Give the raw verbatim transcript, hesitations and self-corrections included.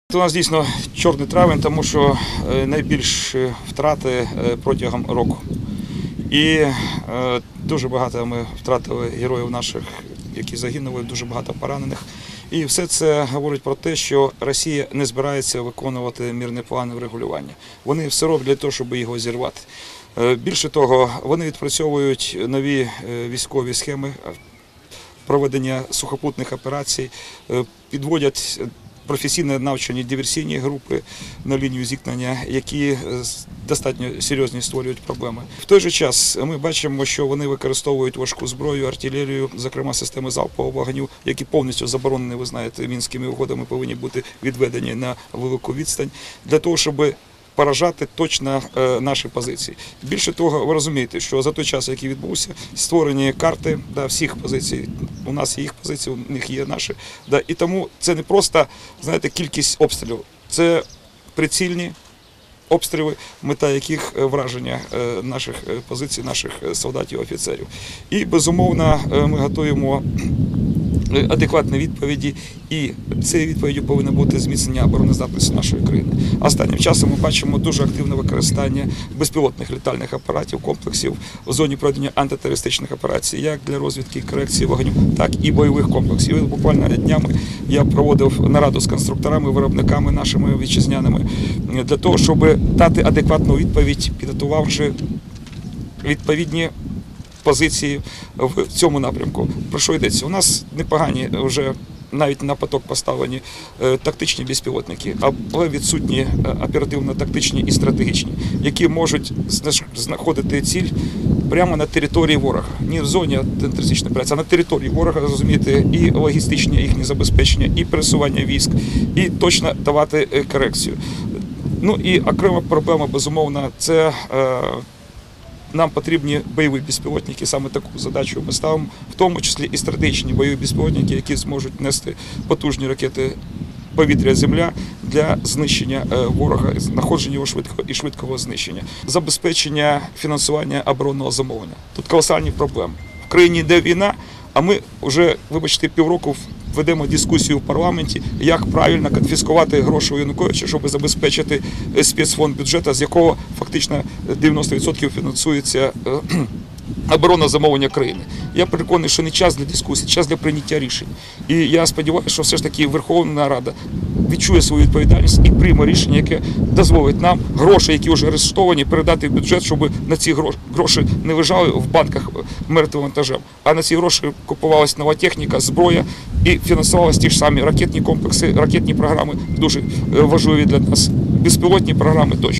У нас дійсно чорний травень, тому що найбільші втрати протягом року. І дуже багато ми втратили героїв наших, які загинули, дуже багато поранених. І все це говорить про те, що Росія не збирається виконувати мирний план врегулювання. Вони все роблять для того, щоб його зірвати. Більше того, вони відпрацьовують нові військові схеми проведення сухопутних операцій, підводять професійно навчені диверсійні групи на лінію зіткнення, які достатньо серйозні створюють проблеми. В той же час ми бачимо, що вони використовують важку зброю, артилерію, зокрема системи залпового вогню, які повністю заборонені, ви знаєте, мінськими угодами, повинні бути відведені на велику відстань, для того, щоб поражати точно наші позиції. Більше того, ви розумієте, що за той час, який відбувся, створені карти да, всіх позицій. У нас є їх позиції, у них є наші. Да, і тому це не просто, знаєте, кількість обстрілів, це прицільні обстріли, мета яких враження наших позицій, наших солдатів і офіцерів. І, безумовно, ми готуємо адекватні відповіді, і цією відповіддю повинно бути зміцнення обороноздатності нашої країни. Останнім часом ми бачимо дуже активне використання безпілотних літальних апаратів, комплексів в зоні проведення антитерористичних операцій, як для розвідки і корекції вогню, так і бойових комплексів. І буквально днями я проводив нараду з конструкторами, виробниками нашими вітчизняними, для того, щоб дати адекватну відповідь, підготувавши відповідні позиції в цьому напрямку. Про що йдеться? У нас непогані вже навіть на поток поставлені тактичні безпілотники, але відсутні оперативно-тактичні і стратегічні, які можуть знаходити ціль прямо на території ворога. Не в зоні антитерористичної операції, а на території ворога, розумієте, і логістичне їхнє забезпечення, і пересування військ, і точно давати корекцію. Ну і окрема проблема, безумовно, це нам потрібні бойові безпілотники, саме таку задачу ми ставимо, в тому числі і стратегічні бойові безпілотники, які зможуть нести потужні ракети повітря-земля для знищення ворога, знаходження його швидкого і швидкого знищення. Забезпечення фінансування оборонного замовлення. Тут колосальні проблеми. В країні йде війна, а ми вже, вибачте, півроку ведемо дискусію в парламенті, як правильно конфіскувати гроші у Януковича, щоб забезпечити спецфонд бюджету, з якого фактично дев'яносто відсотків фінансується оборонне замовлення країни. Я переконаний, що не час для дискусії, час для прийняття рішень. І я сподіваюся, що все ж таки Верховна Рада відчує свою відповідальність і прийме рішення, яке дозволить нам гроші, які вже арештовані, передати в бюджет, щоб на ці гроші не лежали в банках мертвим вантажем, а на ці гроші купувалась нова техніка, зброя і фінансувалися ті ж самі ракетні комплекси, ракетні програми, дуже важливі для нас, безпілотні програми тощо.